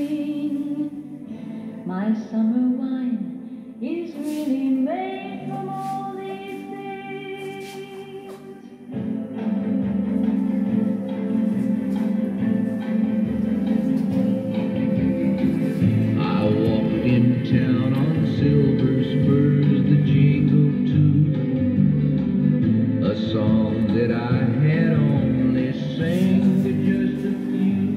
My summer wine is really made from all these things. I walked in town on silver spurs that jingle too, a song that I had only sang to just a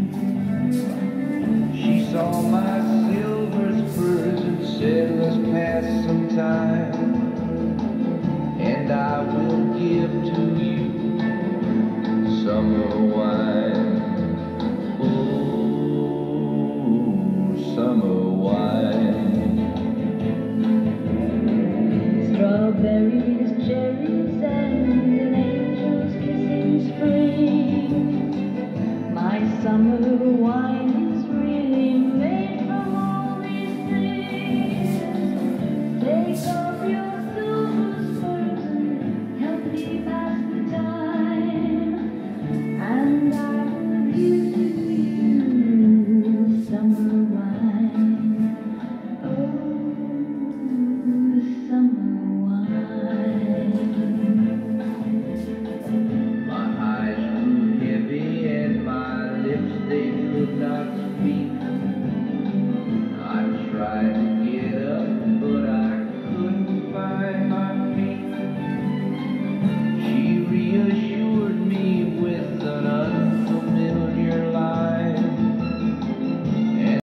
few. She saw my silver spurs and said, let's pass some time.